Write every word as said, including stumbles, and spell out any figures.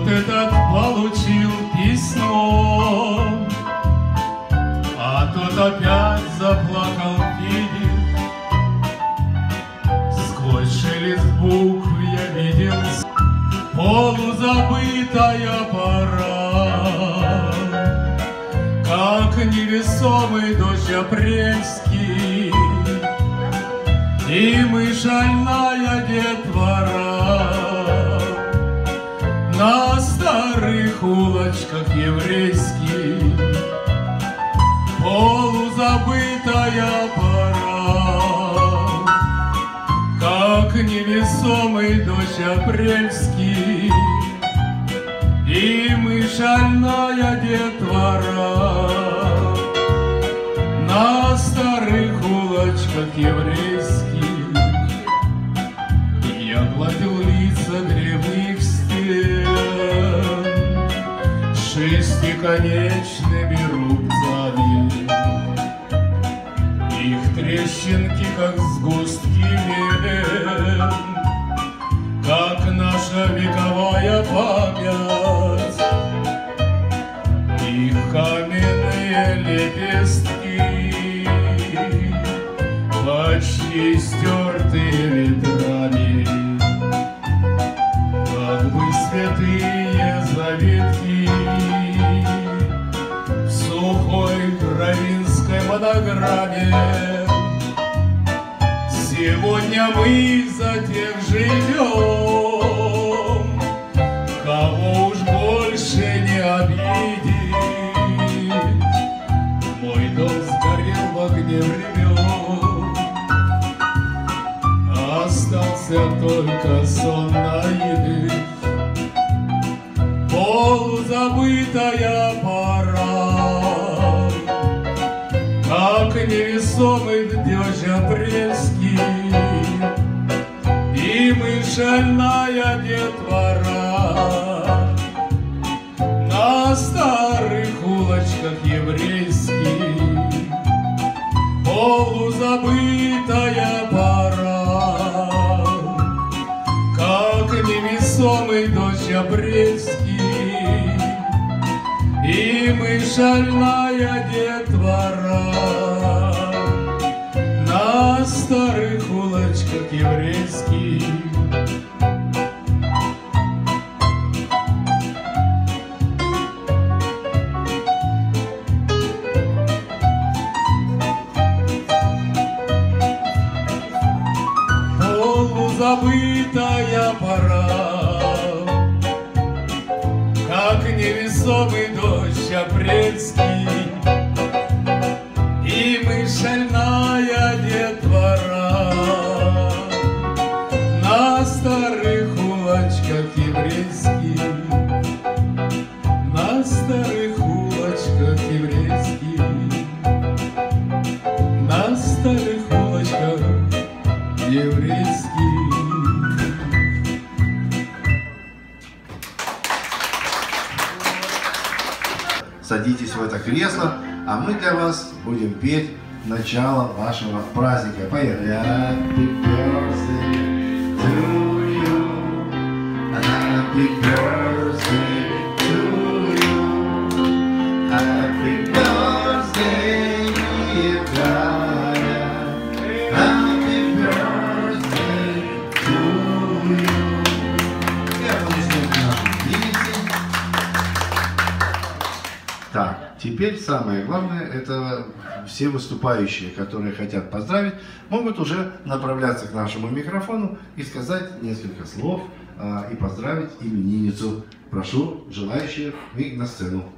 вот этот получил письмо, а тот опять заплакал, видишь. Сквозь шелест букв я видел полузабытая пора, как невесомый дождь апрельский, и мы шальная детвора на старых улочках еврейских. Полузабытая пора, как невесомый дождь апрельский, и мы шальная детвора на старых улочках еврейских. Я гладил лица древних стен шестиконечными рубцами, их трещинки, как сгустки вен, как наша вековая память, их каменные лепестки, почти стертые ветрами, как бы святые заветки в сухой равинской монограмме. Сегодня мы за тех живем, кого уж больше не обидеть. Мой дом сгорел в огне времен, остался только сон наивный. Полузабытая пора, как невесомый дождь апрельский, и мы шальная детвора на старых улочках еврейских. Полузабытая пора, как невесомый дождь апрельский, и мы шальная детвора на старых улочках еврейских. Полузабытая пора, как невесомый дождь апрельский, и мы шальная детвора на старых улочках еврейских, на старых улочках еврейских, на старых улочках еврейских. Садитесь в это кресло, а мы для вас будем петь начало вашего праздника. Поехали. Happy birthday to you. Happy birthday to you. Happy birthday, dear Gaia. Happy birthday to you. И аплодисменты нашим девице. Так, теперь самое главное, это все выступающие, которые хотят поздравить, могут уже направляться к нашему микрофону и сказать несколько слов а, и поздравить именинницу. Прошу желающих на сцену.